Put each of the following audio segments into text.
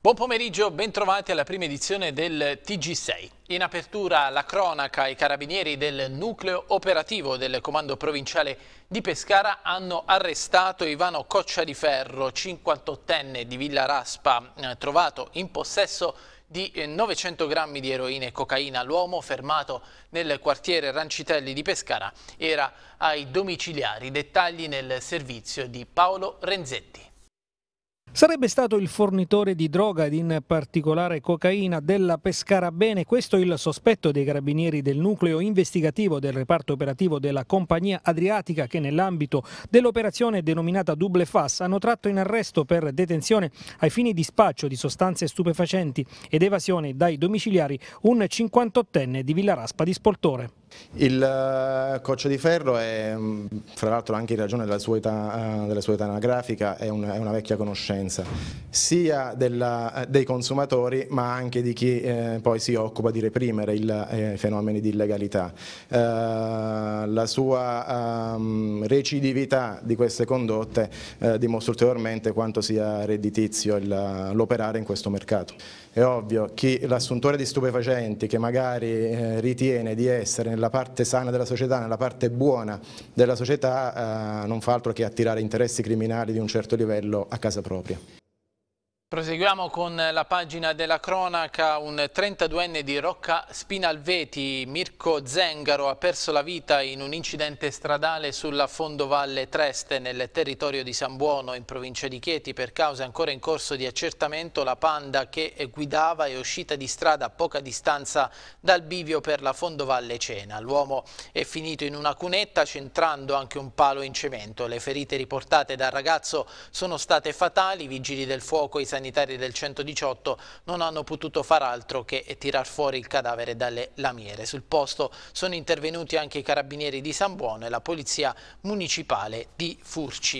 Buon pomeriggio, bentrovati alla prima edizione del TG6. In apertura la cronaca, i carabinieri del nucleo operativo del comando provinciale di Pescara hanno arrestato Ivano Cocciadiferro, 58enne di Villa Raspa, trovato in possesso di 900 grammi di eroina e cocaina. L'uomo, fermato nel quartiere Rancitelli di Pescara, era ai domiciliari. Dettagli nel servizio di Paolo Renzetti. Sarebbe stato il fornitore di droga ed in particolare cocaina della Pescara Bene. Questo è il sospetto dei carabinieri del nucleo investigativo del reparto operativo della Compagnia Adriatica che nell'ambito dell'operazione denominata Double Fas hanno tratto in arresto per detenzione ai fini di spaccio di sostanze stupefacenti ed evasione dai domiciliari un 58enne di Villa Raspa di Spoltore. Il Cocciadiferro è, fra l'altro anche in ragione della sua età anagrafica, è una vecchia conoscenza sia dei consumatori ma anche di chi poi si occupa di reprimere i fenomeni di illegalità. La sua recidività di queste condotte dimostra ulteriormente quanto sia redditizio l'operare in questo mercato. È ovvio, l'assuntore di stupefacenti che magari ritiene di essere nella parte sana della società, nella parte buona della società, non fa altro che attirare interessi criminali di un certo livello a casa propria. Proseguiamo con la pagina della cronaca. Un 32enne di Rocca Spinalveti, Mirko Zengaro, ha perso la vita in un incidente stradale sulla fondovalle Treste nel territorio di San Buono in provincia di Chieti. Per cause ancora in corso di accertamento, la Panda che guidava è uscita di strada a poca distanza dal bivio per la fondovalle Cena. L'uomo è finito in una cunetta centrando anche un palo in cemento. Le ferite riportate dal ragazzo sono state fatali. I vigili del fuoco e i sanitari del 118 non hanno potuto far altro che tirar fuori il cadavere dalle lamiere. Sul posto sono intervenuti anche i carabinieri di San Buono e la polizia municipale di Furci.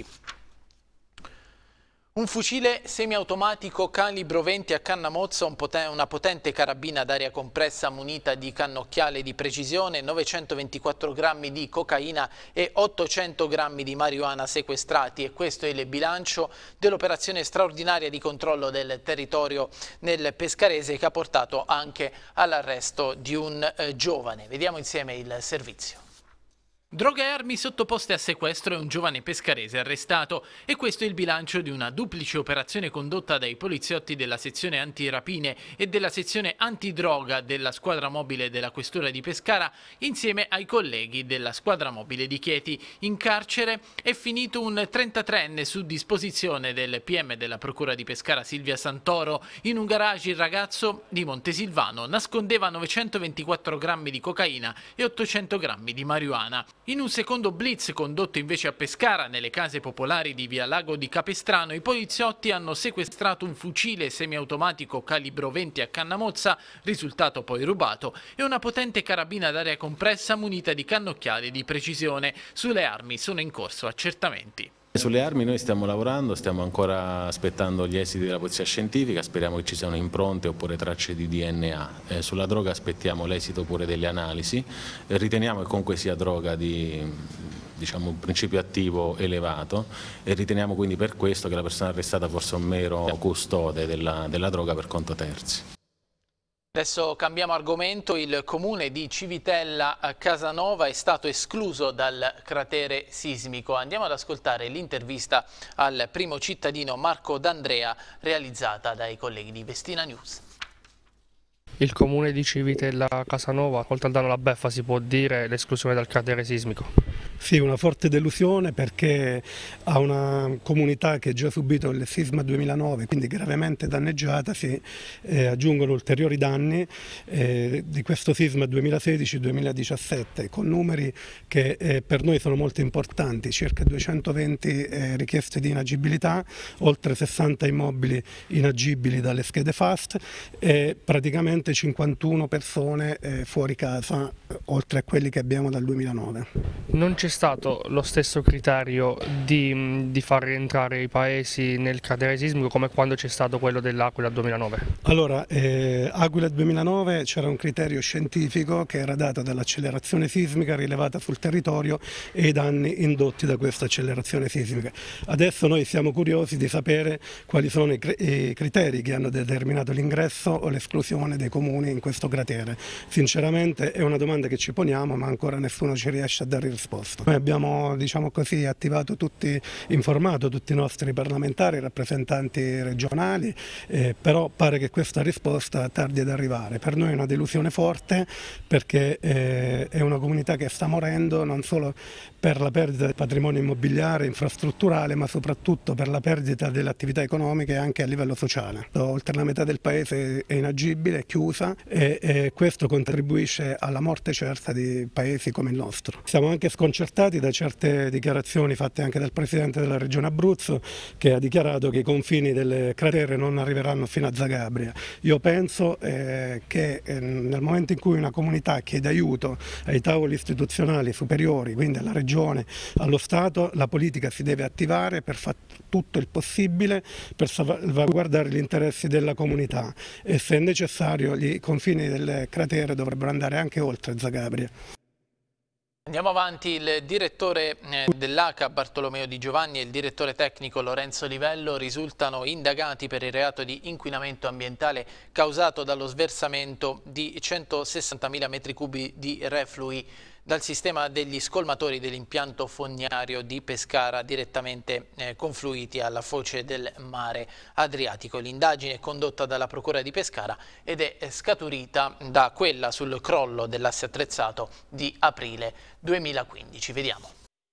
Un fucile semiautomatico calibro 20 a canna mozza, una potente carabina d'aria compressa munita di cannocchiale di precisione, 924 grammi di cocaina e 800 grammi di marijuana sequestrati, e questo è il bilancio dell'operazione straordinaria di controllo del territorio nel pescarese che ha portato anche all'arresto di un giovane. Vediamo insieme il servizio. Droga e armi sottoposte a sequestro e un giovane pescarese arrestato, e questo è il bilancio di una duplice operazione condotta dai poliziotti della sezione antirapine e della sezione antidroga della squadra mobile della questura di Pescara insieme ai colleghi della squadra mobile di Chieti. In carcere è finito un 33enne su disposizione del PM della procura di Pescara Silvia Santoro. In un garage il ragazzo di Montesilvano nascondeva 924 grammi di cocaina e 800 grammi di marijuana. In un secondo blitz condotto invece a Pescara, nelle case popolari di Via Lago di Capestrano, i poliziotti hanno sequestrato un fucile semiautomatico calibro 20 a canna mozza, risultato poi rubato, e una potente carabina d'aria compressa munita di cannocchiale di precisione. Sulle armi sono in corso accertamenti. Sulle armi noi stiamo lavorando, stiamo ancora aspettando gli esiti della polizia scientifica, speriamo che ci siano impronte oppure tracce di DNA. Sulla droga aspettiamo l'esito pure delle analisi, riteniamo che comunque sia droga di un principio attivo elevato, e riteniamo quindi per questo che la persona arrestata fosse un mero custode della droga per conto terzi. Adesso cambiamo argomento. Il comune di Civitella Casanova è stato escluso dal cratere sismico. Andiamo ad ascoltare l'intervista al primo cittadino Marco D'Andrea realizzata dai colleghi di Vestina News. Il comune di Civitella Casanova, oltre al danno alla beffa, si può dire l'esclusione dal cratere sismico. Sì, una forte delusione, perché a una comunità che ha già subito il sisma 2009, quindi gravemente danneggiata, si aggiungono ulteriori danni di questo sisma 2016-2017, con numeri che per noi sono molto importanti: circa 220 richieste di inagibilità, oltre 60 immobili inagibili dalle schede FAST e praticamente 51 persone fuori casa, oltre a quelli che abbiamo dal 2009. Non c'è c'è stato lo stesso criterio di far rientrare i paesi nel cratere sismico come quando c'è stato quello dell'Aquila 2009? Allora, Aquila 2009 c'era un criterio scientifico che era dato dall'accelerazione sismica rilevata sul territorio e i danni indotti da questa accelerazione sismica. Adesso noi siamo curiosi di sapere quali sono i criteri che hanno determinato l'ingresso o l'esclusione dei comuni in questo cratere. Sinceramente è una domanda che ci poniamo, ma ancora nessuno ci riesce a dare risposta. Noi abbiamo, diciamo così, informato tutti i nostri parlamentari, rappresentanti regionali, però pare che questa risposta tardi ad arrivare. Per noi è una delusione forte, perché è una comunità che sta morendo non solo per la perdita del patrimonio immobiliare, infrastrutturale, ma soprattutto per la perdita delle attività economiche anche a livello sociale. Oltre la metà del paese è inagibile, è chiusa, e questo contribuisce alla morte certa di paesi come il nostro. Siamo anche sconcertati da certe dichiarazioni fatte anche dal Presidente della Regione Abruzzo, che ha dichiarato che i confini del cratere non arriveranno fino a Zagabria. Io penso che nel momento in cui una comunità chiede aiuto ai tavoli istituzionali superiori, quindi alla Regione, allo Stato, la politica si deve attivare per fare tutto il possibile per salvaguardare gli interessi della comunità, e se è necessario i confini del cratere dovrebbero andare anche oltre Zagabria. Andiamo avanti. Il direttore dell'ACA Bartolomeo Di Giovanni e il direttore tecnico Lorenzo Livello risultano indagati per il reato di inquinamento ambientale causato dallo sversamento di 160.000 metri cubi di reflui dal sistema degli scolmatori dell'impianto fognario di Pescara direttamente confluiti alla foce del mare Adriatico. L'indagine è condotta dalla Procura di Pescara ed è scaturita da quella sul crollo dell'asse attrezzato di aprile 2015. Vediamo.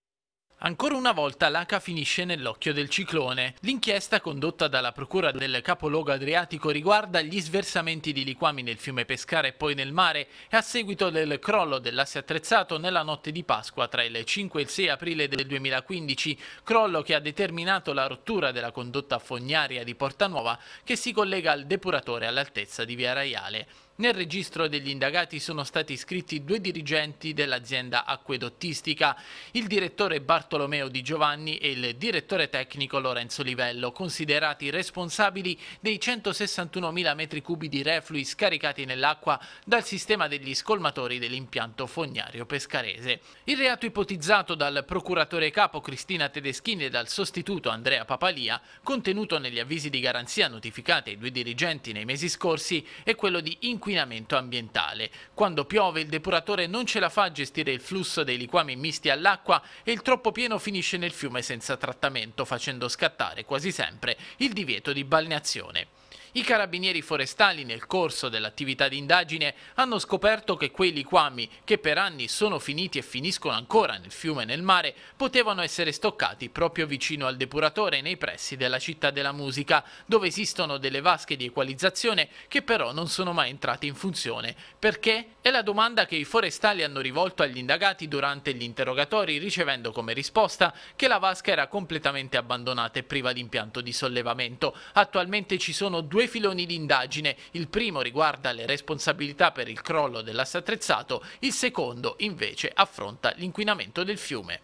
Ancora una volta l'ACA finisce nell'occhio del ciclone. L'inchiesta condotta dalla Procura del capoluogo Adriatico riguarda gli sversamenti di liquami nel fiume Pescara e poi nel mare, e a seguito del crollo dell'asse attrezzato nella notte di Pasqua tra il 5 e il 6 aprile del 2015, crollo che ha determinato la rottura della condotta fognaria di Portanuova che si collega al depuratore all'altezza di Via Raiale. Nel registro degli indagati sono stati iscritti 2 dirigenti dell'azienda acquedottistica, il direttore Bartolomeo Di Giovanni e il direttore tecnico Lorenzo Livello, considerati responsabili dei 161.000 metri cubi di reflui scaricati nell'acqua dal sistema degli scolmatori dell'impianto fognario pescarese. Il reato ipotizzato dal procuratore capo Cristina Tedeschini e dal sostituto Andrea Papalia, contenuto negli avvisi di garanzia notificati ai 2 dirigenti nei mesi scorsi, è quello di inquinamento ambientale. Quando piove il depuratore non ce la fa a gestire il flusso dei liquami misti all'acqua e il troppo pieno finisce nel fiume senza trattamento, facendo scattare quasi sempre il divieto di balneazione. I carabinieri forestali nel corso dell'attività di indagine hanno scoperto che quei liquami, che per anni sono finiti e finiscono ancora nel fiume e nel mare, potevano essere stoccati proprio vicino al depuratore nei pressi della Città della Musica, dove esistono delle vasche di equalizzazione che però non sono mai entrate in funzione. Perché? È la domanda che i forestali hanno rivolto agli indagati durante gli interrogatori, ricevendo come risposta che la vasca era completamente abbandonata e priva di impianto di sollevamento. Attualmente ci sono 2 filoni di indagine, il primo riguarda le responsabilità per il crollo dell'asse attrezzato, il secondo invece affronta l'inquinamento del fiume.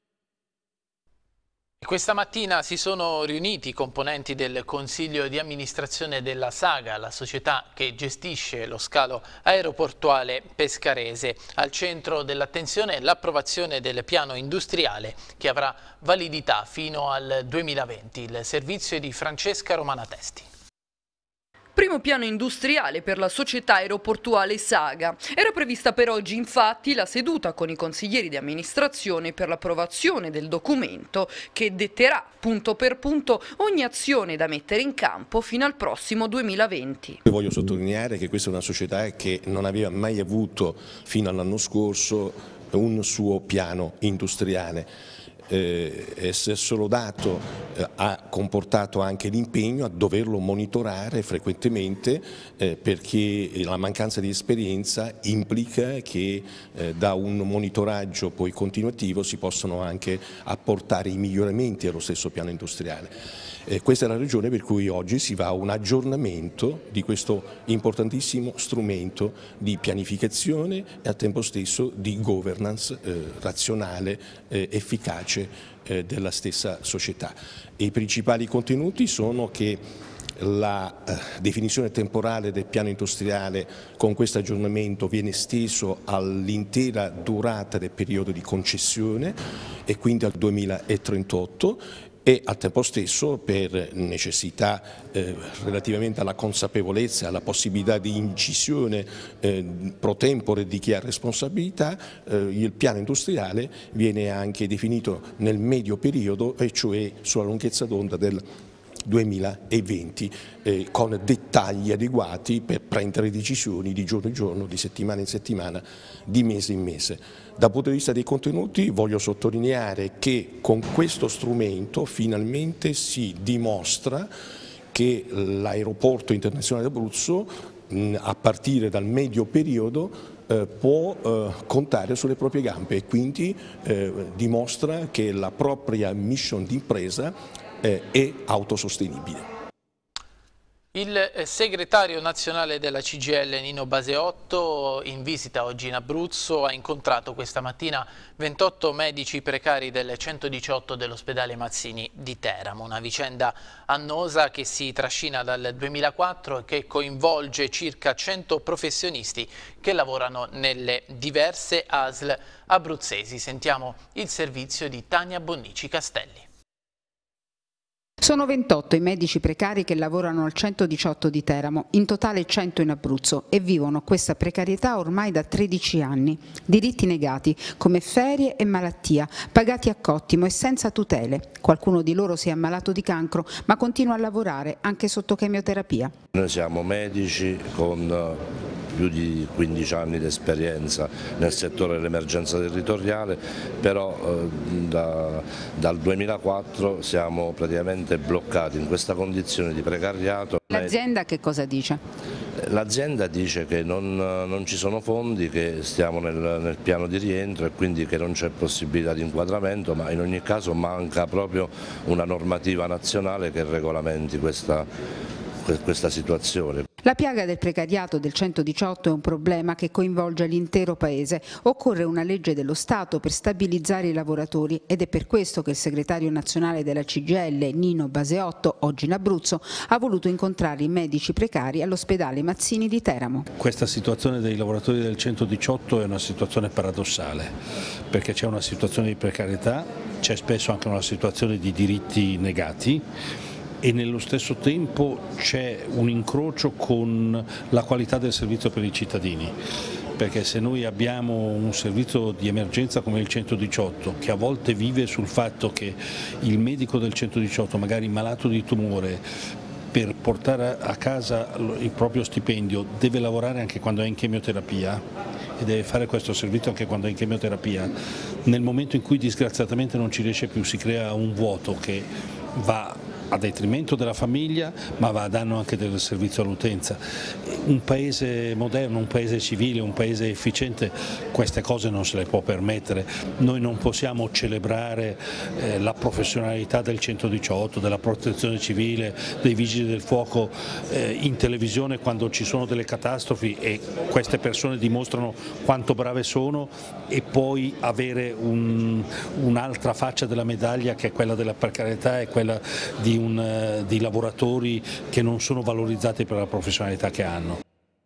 Questa mattina si sono riuniti i componenti del Consiglio di amministrazione della Saga, la società che gestisce lo scalo aeroportuale pescarese. Al centro dell'attenzione l'approvazione del piano industriale che avrà validità fino al 2020. Il servizio è di Francesca Romanatesti. Primo piano industriale per la società aeroportuale Saga. Era prevista per oggi infatti la seduta con i consiglieri di amministrazione per l'approvazione del documento che detterà punto per punto ogni azione da mettere in campo fino al prossimo 2020. Io voglio sottolineare che questa è una società che non aveva mai avuto fino all'anno scorso un suo piano industriale. essere solo dato ha comportato anche l'impegno a doverlo monitorare frequentemente perché la mancanza di esperienza implica che da un monitoraggio poi continuativo si possono anche apportare i miglioramenti allo stesso piano industriale. Questa è la ragione per cui oggi si va a un aggiornamento di questo importantissimo strumento di pianificazione e al tempo stesso di governance razionale, efficace della stessa società. I principali contenuti sono che la definizione temporale del piano industriale con questo aggiornamento viene esteso all'intera durata del periodo di concessione e quindi al 2038 e al tempo stesso per necessità relativamente alla consapevolezza e alla possibilità di incisione pro tempore di chi ha responsabilità, il piano industriale viene anche definito nel medio periodo e cioè sulla lunghezza d'onda del 2020 con dettagli adeguati per prendere decisioni di giorno in giorno, di settimana in settimana, di mese in mese. Dal punto di vista dei contenuti voglio sottolineare che con questo strumento finalmente si dimostra che l'aeroporto internazionale d'Abruzzo a partire dal medio periodo può contare sulle proprie gambe e quindi dimostra che la propria mission di impresa è autosostenibile. Il segretario nazionale della CGIL Nino Baseotto, in visita oggi in Abruzzo, ha incontrato questa mattina 28 medici precari del 118 dell'ospedale Mazzini di Teramo, una vicenda annosa che si trascina dal 2004 e che coinvolge circa 100 professionisti che lavorano nelle diverse ASL abruzzesi. Sentiamo il servizio di Tania Bonnici Castelli. Sono 28 i medici precari che lavorano al 118 di Teramo, in totale 100 in Abruzzo e vivono questa precarietà ormai da 13 anni. Diritti negati come ferie e malattia, pagati a cottimo e senza tutele. Qualcuno di loro si è ammalato di cancro ma continua a lavorare anche sotto chemioterapia. Noi siamo medici con più di 15 anni di esperienza nel settore dell'emergenza territoriale, però dal 2004 siamo praticamente bloccati in questa condizione di precariato. L'azienda che cosa dice? L'azienda dice che non ci sono fondi, che stiamo nel piano di rientro e quindi che non c'è possibilità di inquadramento, ma in ogni caso manca proprio una normativa nazionale che regolamenti questa situazione. La piaga del precariato del 118 è un problema che coinvolge l'intero Paese. Occorre una legge dello Stato per stabilizzare i lavoratori ed è per questo che il segretario nazionale della CGIL, Nino Baseotto, oggi in Abruzzo, ha voluto incontrare i medici precari all'ospedale Mazzini di Teramo. Questa situazione dei lavoratori del 118 è una situazione paradossale, perché c'è una situazione di precarietà, c'è spesso anche una situazione di diritti negati, e nello stesso tempo c'è un incrocio con la qualità del servizio per i cittadini, perché se noi abbiamo un servizio di emergenza come il 118 che a volte vive sul fatto che il medico del 118, magari malato di tumore, per portare a casa il proprio stipendio deve lavorare anche quando è in chemioterapia e deve fare questo servizio anche quando è in chemioterapia, nel momento in cui disgraziatamente non ci riesce più si crea un vuoto che va a detrimento della famiglia ma va a danno anche del servizio all'utenza. Un paese moderno, un paese civile, un paese efficiente queste cose non se le può permettere. Noi non possiamo celebrare la professionalità del 118, della protezione civile, dei vigili del fuoco in televisione quando ci sono delle catastrofi e queste persone dimostrano quanto brave sono e poi avere un'altra faccia della medaglia che è quella della precarietà e quella di lavoratori che non sono valorizzati per la professionalità che hanno.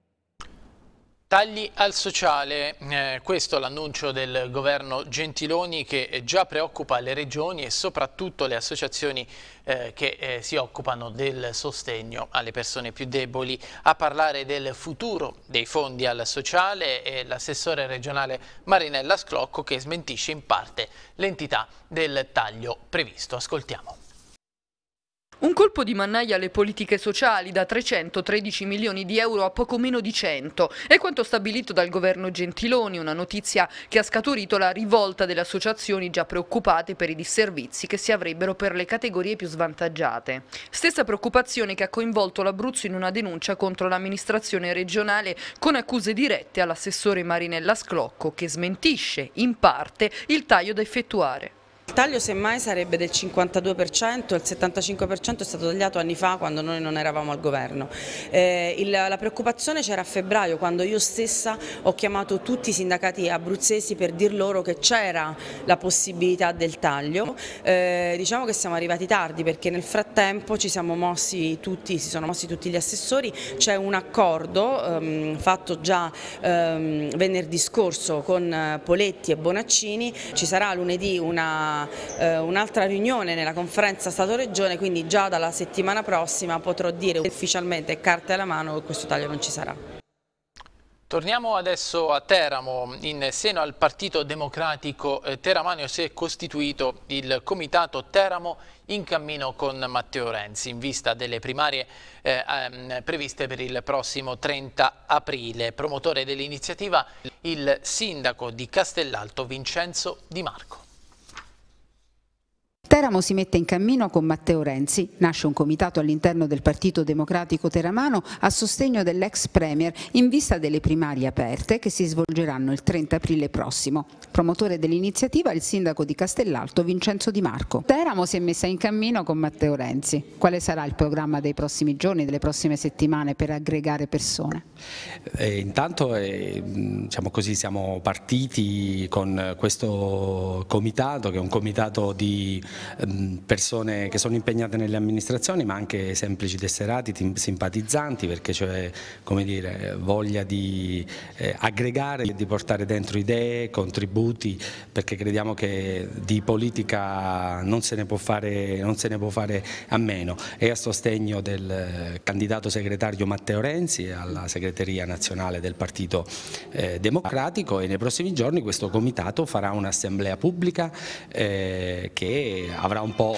Tagli al sociale, questo è l'annuncio del governo Gentiloni che già preoccupa le regioni e soprattutto le associazioni che si occupano del sostegno alle persone più deboli. A parlare del futuro dei fondi al sociale è l'assessore regionale Marinella Sclocco che smentisce in parte l'entità del taglio previsto. Ascoltiamo. Un colpo di mannaia alle politiche sociali, da 313 milioni di euro a poco meno di 100. È quanto stabilito dal governo Gentiloni, una notizia che ha scaturito la rivolta delle associazioni già preoccupate per i disservizi che si avrebbero per le categorie più svantaggiate. Stessa preoccupazione che ha coinvolto l'Abruzzo in una denuncia contro l'amministrazione regionale con accuse dirette all'assessore Marinella Sclocco, che smentisce in parte il taglio da effettuare. Il taglio semmai sarebbe del 52%, il 75% è stato tagliato anni fa quando noi non eravamo al governo. La preoccupazione c'era a febbraio, quando io stessa ho chiamato tutti i sindacati abruzzesi per dir loro che c'era la possibilità del taglio. Diciamo che siamo arrivati tardi, perché nel frattempo si sono mossi tutti gli assessori. C'è un accordo fatto già venerdì scorso con Poletti e Bonaccini. Ci sarà lunedì un'altra riunione nella conferenza Stato-Regione, quindi già dalla settimana prossima potrò dire ufficialmente, carte alla mano, che questo taglio non ci sarà. Torniamo adesso a Teramo. In seno al Partito Democratico Teramaneo si è costituito il Comitato Teramo in cammino con Matteo Renzi, in vista delle primarie previste per il prossimo 30 aprile. Promotore dell'iniziativa il sindaco di Castellalto Vincenzo Di Marco. Teramo si mette in cammino con Matteo Renzi. Nasce un comitato all'interno del Partito Democratico Teramano a sostegno dell'ex premier in vista delle primarie aperte che si svolgeranno il 30 aprile prossimo. Promotore dell'iniziativa il sindaco di Castellalto Vincenzo Di Marco. Teramo si è messa in cammino con Matteo Renzi. Quale sarà il programma dei prossimi giorni, delle prossime settimane per aggregare persone? Intanto diciamo così, siamo partiti con questo comitato, che è un comitato di persone che sono impegnate nelle amministrazioni, ma anche semplici tesserati, simpatizzanti, perché c'è, come dire, voglia di aggregare e di portare dentro idee, contributi, perché crediamo che di politica non se ne può fare a meno. E a sostegno del candidato segretario Matteo Renzi alla segreteria nazionale del Partito Democratico, e nei prossimi giorni questo comitato farà un'assemblea pubblica che avrà un po'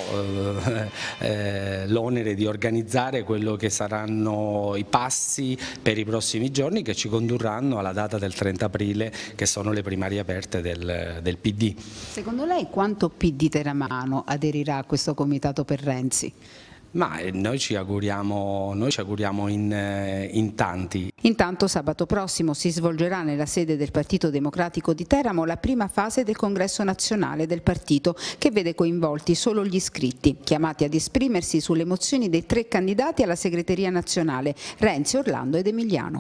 l'onere di organizzare quello che saranno i passi per i prossimi giorni, che ci condurranno alla data del 30 aprile, che sono le primarie aperte del PD. Secondo lei quanto PD Teramano aderirà a questo comitato per Renzi? Ma noi ci auguriamo in tanti. Intanto sabato prossimo si svolgerà nella sede del Partito Democratico di Teramo la prima fase del congresso nazionale del partito, che vede coinvolti solo gli iscritti, chiamati ad esprimersi sulle mozioni dei 3 candidati alla segreteria nazionale, Renzi, Orlando ed Emiliano.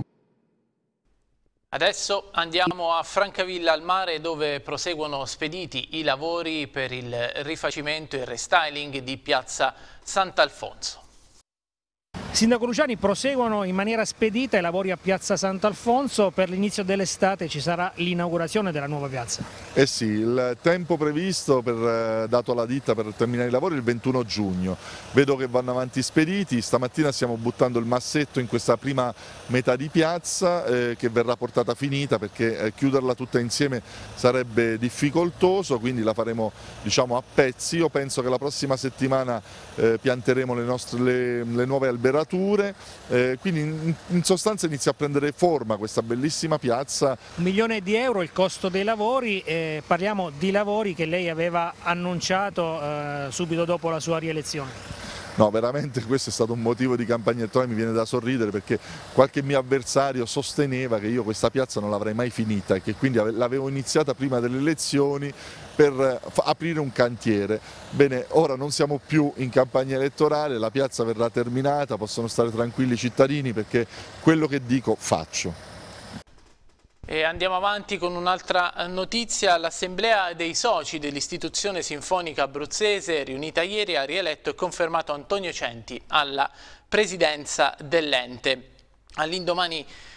Adesso andiamo a Francavilla al Mare, dove proseguono spediti i lavori per il rifacimento e il restyling di piazza Sant'Alfonso. Sindaco Luciani, proseguono in maniera spedita i lavori a piazza Sant'Alfonso. Per l'inizio dell'estate ci sarà l'inaugurazione della nuova piazza. Eh sì, il tempo previsto dato alla ditta per terminare i lavori è il 21 giugno. Vedo che vanno avanti spediti. Stamattina stiamo buttando il massetto in questa prima metà di piazza che verrà portata finita, perché chiuderla tutta insieme sarebbe difficoltoso, quindi la faremo, diciamo, a pezzi. Io penso che la prossima settimana pianteremo le nuove alberature. Quindi in sostanza inizia a prendere forma questa bellissima piazza. 1 milione di euro il costo dei lavori, parliamo di lavori che lei aveva annunciato subito dopo la sua rielezione. No, veramente questo è stato un motivo di campagna elettorale, mi viene da sorridere, perché qualche mio avversario sosteneva che io questa piazza non l'avrei mai finita e che quindi l'avevo iniziata prima delle elezioni per aprire un cantiere. Bene, ora non siamo più in campagna elettorale, la piazza verrà terminata, possono stare tranquilli i cittadini, perché quello che dico faccio. E andiamo avanti con un'altra notizia. L'assemblea dei soci dell'istituzione sinfonica abruzzese, riunita ieri, ha rieletto e confermato Antonio Centi alla presidenza dell'ente. All'indomani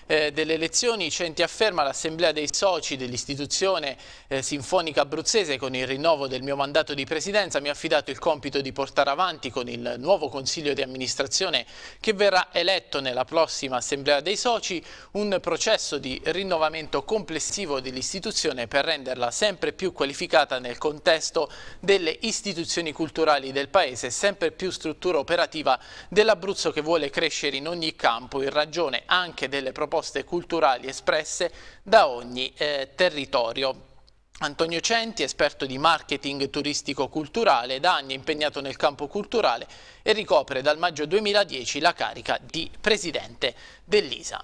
delle elezioni, Centi afferma: l'assemblea dei soci dell'istituzione sinfonica abruzzese, con il rinnovo del mio mandato di presidenza, mi ha affidato il compito di portare avanti con il nuovo consiglio di amministrazione che verrà eletto nella prossima assemblea dei soci un processo di rinnovamento complessivo dell'istituzione per renderla sempre più qualificata nel contesto delle istituzioni culturali del Paese, sempre più struttura operativa dell'Abruzzo che vuole crescere in ogni campo in ragione anche delle proposte culturali espresse da ogni territorio. Antonio Centi, esperto di marketing turistico-culturale, da anni è impegnato nel campo culturale e ricopre dal maggio 2010 la carica di presidente dell'ISA.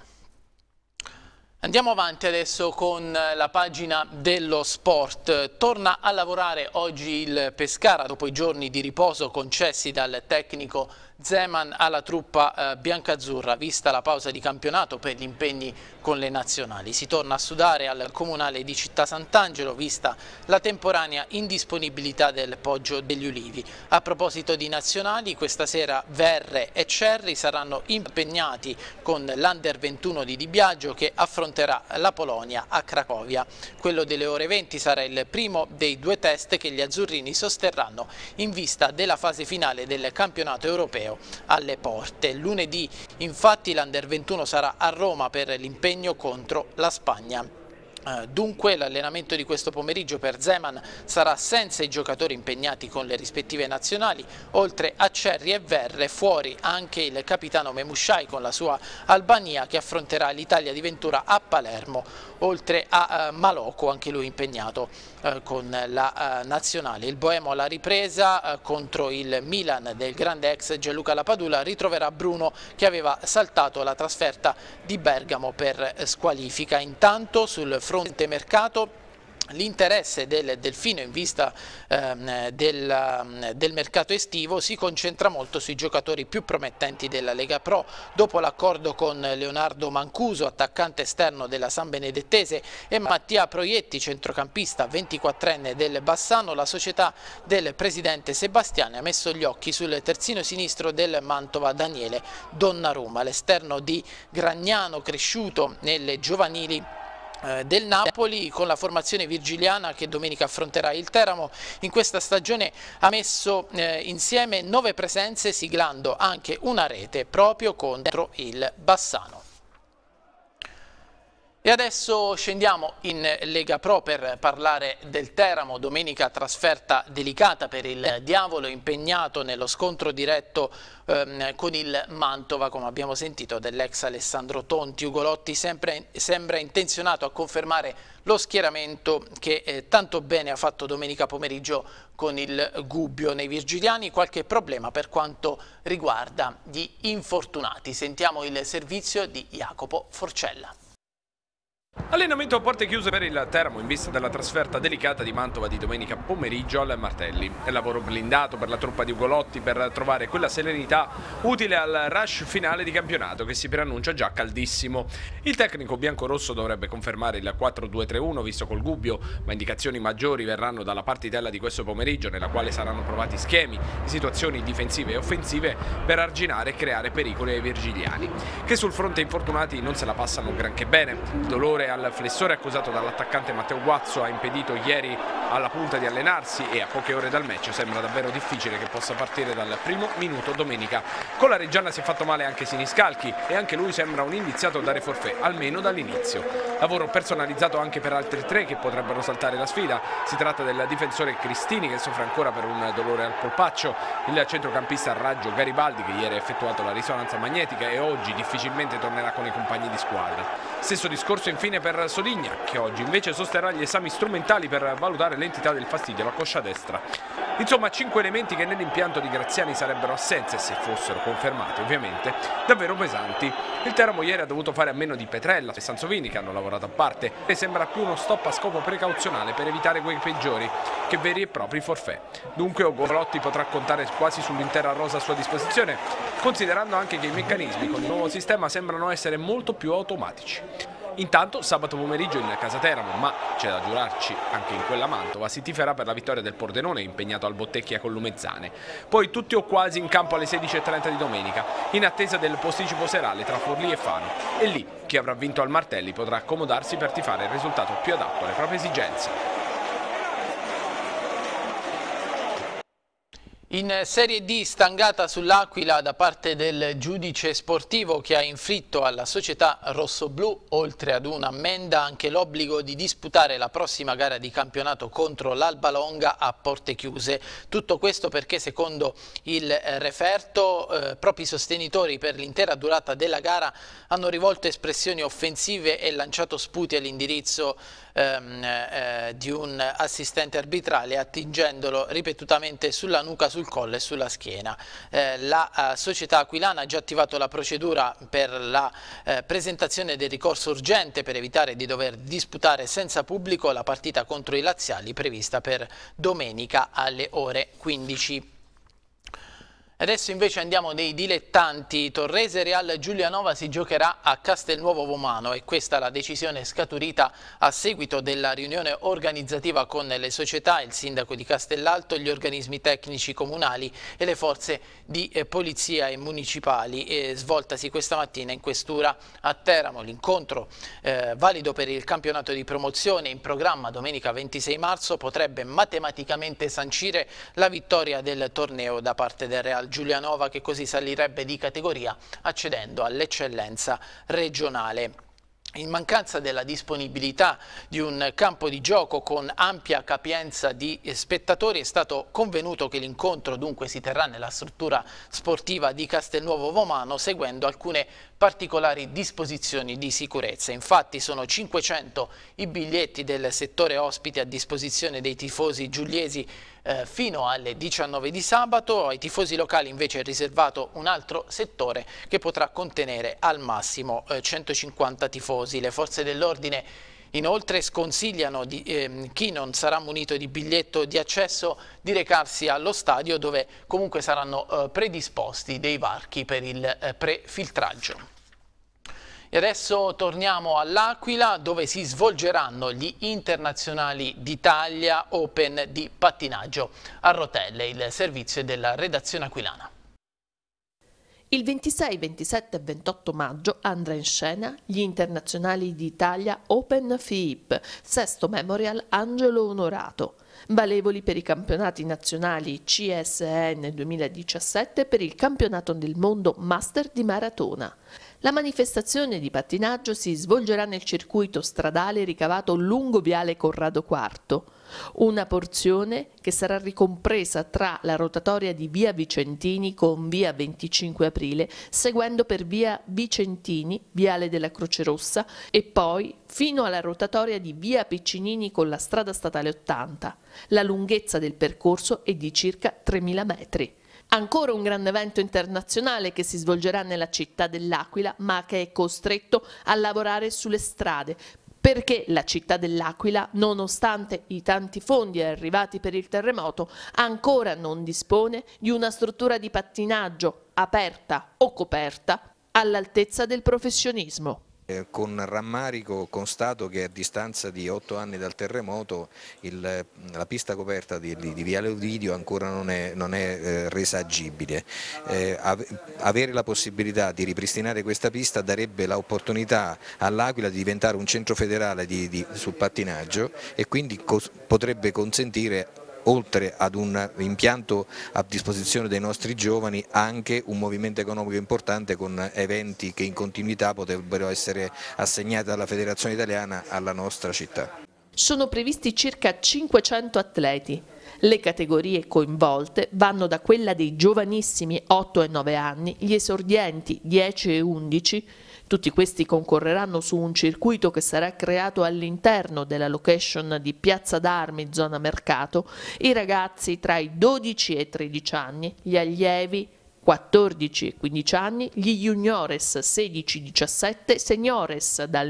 Andiamo avanti adesso con la pagina dello sport. Torna a lavorare oggi il Pescara dopo i giorni di riposo concessi dal tecnico Zeman alla truppa biancazzurra, vista la pausa di campionato per gli impegni con le nazionali. Si torna a sudare al comunale di Città Sant'Angelo, vista la temporanea indisponibilità del Poggio degli Ulivi. A proposito di nazionali, questa sera Verre e Cerri saranno impegnati con l'Under 21 di Di Biagio che affronterà la Polonia a Cracovia. Quello delle ore 20 sarà il primo dei due test che gli azzurrini sosterranno in vista della fase finale del campionato europeo alle porte. Lunedì infatti l'Under 21 sarà a Roma per l'impegno contro la Spagna. Dunque l'allenamento di questo pomeriggio per Zeman sarà senza i giocatori impegnati con le rispettive nazionali. Oltre a Cerri e Verre, fuori anche il capitano Memushai con la sua Albania che affronterà l'Italia di Ventura a Palermo, oltre a Maloco, anche lui impegnato con la nazionale. Il Boemo alla ripresa contro il Milan del grande ex Gianluca Lapadula ritroverà Bruno che aveva saltato la trasferta di Bergamo per squalifica. Intanto sul fronte mercato l'interesse del Delfino in vista del mercato estivo si concentra molto sui giocatori più promettenti della Lega Pro. Dopo l'accordo con Leonardo Mancuso, attaccante esterno della San Benedettese, e Mattia Proietti, centrocampista 24enne del Bassano, la società del presidente Sebastiani ha messo gli occhi sul terzino sinistro del Mantova Daniele Donnarumma, l'esterno di Gragnano cresciuto nelle giovanili del Napoli. Con la formazione virgiliana che domenica affronterà il Teramo, in questa stagione ha messo insieme 9 presenze, siglando anche una rete proprio contro il Bassano. E adesso scendiamo in Lega Pro per parlare del Teramo. Domenica trasferta delicata per il Diavolo, impegnato nello scontro diretto con il Mantova, come abbiamo sentito, dell'ex Alessandro Tonti. Ugolotti sembra intenzionato a confermare lo schieramento che tanto bene ha fatto domenica pomeriggio con il Gubbio. Nei virgiliani qualche problema per quanto riguarda gli infortunati. Sentiamo il servizio di Jacopo Forcella. Allenamento a porte chiuse per il Teramo in vista della trasferta delicata di Mantova di domenica pomeriggio al Martelli. È lavoro blindato per la truppa di Ugolotti per trovare quella serenità utile al rush finale di campionato che si preannuncia già caldissimo. Il tecnico biancorosso dovrebbe confermare il 4-2-3-1 visto col Gubbio, ma indicazioni maggiori verranno dalla partitella di questo pomeriggio, nella quale saranno provati schemi, situazioni difensive e offensive per arginare e creare pericoli ai virgiliani, che sul fronte infortunati non se la passano granché bene. Dolore al flessore accusato dall'attaccante Matteo Guazzo ha impedito ieri alla punta di allenarsi e a poche ore dal match sembra davvero difficile che possa partire dal primo minuto domenica. Con la Reggiana si è fatto male anche Siniscalchi e anche lui sembra un indiziato a dare forfait, almeno dall'inizio. Lavoro personalizzato anche per altri 3 che potrebbero saltare la sfida. Si tratta del difensore Cristini che soffre ancora per un dolore al polpaccio, il centrocampista Raggio Garibaldi che ieri ha effettuato la risonanza magnetica e oggi difficilmente tornerà con i compagni di squadra. Stesso discorso infine per Sodigna, che oggi invece sosterrà gli esami strumentali per valutare l'entità del fastidio alla coscia destra. Insomma 5 elementi che nell'impianto di Graziani sarebbero assenze, se fossero confermati ovviamente, davvero pesanti. Il Teramo ieri ha dovuto fare a meno di Petrella e Sansovini che hanno lavorato a parte e sembra più uno stop a scopo precauzionale per evitare quei peggiori che veri e propri forfait. Dunque Ugolotti potrà contare quasi sull'intera rosa a sua disposizione, considerando anche che i meccanismi con il nuovo sistema sembrano essere molto più automatici. Intanto sabato pomeriggio in casa Teramo, ma c'è da giurarci anche in quella Mantova, si tiferà per la vittoria del Pordenone impegnato al Bottecchia con Lumezzane. Poi tutti o quasi in campo alle 16:30 di domenica, in attesa del posticipo serale tra Forlì e Fano. E lì chi avrà vinto al Martelli potrà accomodarsi per tifare il risultato più adatto alle proprie esigenze. In Serie D stangata sull'Aquila da parte del giudice sportivo che ha inflitto alla società rossoblù, oltre ad un'ammenda, anche l'obbligo di disputare la prossima gara di campionato contro l'Alba Longa a porte chiuse. Tutto questo perché secondo il referto proprio i sostenitori per l'intera durata della gara hanno rivolto espressioni offensive e lanciato sputi all'indirizzo di un assistente arbitrale attingendolo ripetutamente sulla nuca, sul collo e sulla schiena. La società aquilana ha già attivato la procedura per la presentazione del ricorso urgente per evitare di dover disputare senza pubblico la partita contro i laziali prevista per domenica alle ore 15. Adesso invece andiamo dei dilettanti. Torrese Real Giulianova si giocherà a Castelnuovo Vomano e questa è la decisione scaturita a seguito della riunione organizzativa con le società, il sindaco di Castellalto, gli organismi tecnici comunali e le forze di polizia e municipali, svoltasi questa mattina in questura a Teramo. L'incontro valido per il campionato di promozione in programma domenica 26 marzo potrebbe matematicamente sancire la vittoria del torneo da parte del Real Giulianova, che così salirebbe di categoria accedendo all'eccellenza regionale. In mancanza della disponibilità di un campo di gioco con ampia capienza di spettatori è stato convenuto che l'incontro dunque si terrà nella struttura sportiva di Castelnuovo Vomano seguendo alcune particolari disposizioni di sicurezza. Infatti sono 500 i biglietti del settore ospite a disposizione dei tifosi giuliesi fino alle 19 di sabato. Ai tifosi locali invece è riservato un altro settore che potrà contenere al massimo 150 tifosi. Le forze dell'ordine inoltre sconsigliano chi non sarà munito di biglietto di accesso di recarsi allo stadio, dove comunque saranno predisposti dei varchi per il prefiltraggio. E adesso torniamo all'Aquila, dove si svolgeranno gli internazionali d'Italia Open di pattinaggio a rotelle. Il servizio è della redazione aquilana. Il 26, 27 e 28 maggio andrà in scena gli internazionali d'Italia Open FIIP, sesto Memorial Angelo Onorato, valevoli per i campionati nazionali CSN 2017 e per il campionato del mondo Master di maratona. La manifestazione di pattinaggio si svolgerà nel circuito stradale ricavato lungo viale Corrado IV, una porzione che sarà ricompresa tra la rotatoria di via Vicentini con via 25 aprile, seguendo per via Vicentini, viale della Croce Rossa e poi fino alla rotatoria di via Piccinini con la strada statale 80. La lunghezza del percorso è di circa 3.000 metri. Ancora un grande evento internazionale che si svolgerà nella città dell'Aquila, ma che è costretto a lavorare sulle strade, perché la città dell'Aquila, nonostante i tanti fondi arrivati per il terremoto, ancora non dispone di una struttura di pattinaggio aperta o coperta all'altezza del professionismo. Con rammarico constato che a distanza di 8 anni dal terremoto la pista coperta di Viale Ovidio ancora non è resa agibile. Avere la possibilità di ripristinare questa pista darebbe l'opportunità all'Aquila di diventare un centro federale sul pattinaggio e quindi potrebbe consentire, oltre ad un impianto a disposizione dei nostri giovani, anche un movimento economico importante con eventi che in continuità potrebbero essere assegnati dalla Federazione Italiana alla nostra città. Sono previsti circa 500 atleti. Le categorie coinvolte vanno da quella dei giovanissimi 8 e 9 anni, gli esordienti 10 e 11. Tutti questi concorreranno su un circuito che sarà creato all'interno della location di Piazza d'Armi, zona mercato, i ragazzi tra i 12 e i 13 anni, gli allievi 14 e 15 anni, gli juniores 16-17, seniores dal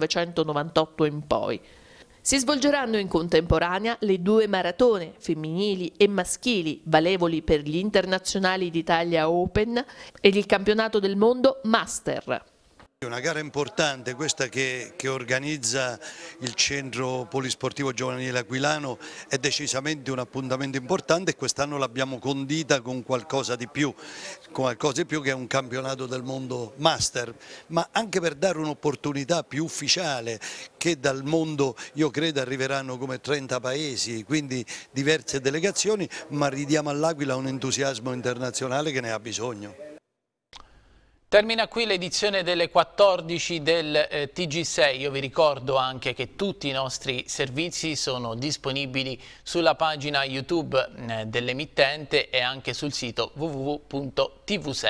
1998 in poi. Si svolgeranno in contemporanea le 2 maratone femminili e maschili valevoli per gli internazionali d'Italia Open e il campionato del mondo Master. È una gara importante questa che organizza il Centro Polisportivo Giovanile Aquilano, è decisamente un appuntamento importante e quest'anno l'abbiamo condita con qualcosa di più che è un campionato del mondo master, ma anche per dare un'opportunità più ufficiale, che dal mondo io credo arriveranno come 30 paesi, quindi diverse delegazioni, ma ridiamo all'Aquila un entusiasmo internazionale che ne ha bisogno. Termina qui l'edizione delle 14 del TG6. Io vi ricordo anche che tutti i nostri servizi sono disponibili sulla pagina YouTube dell'emittente e anche sul sito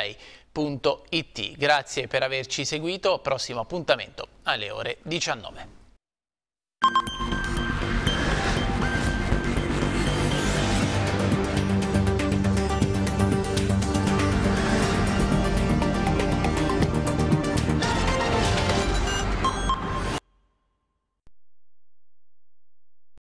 www.tv6.it. Grazie per averci seguito, prossimo appuntamento alle ore 19.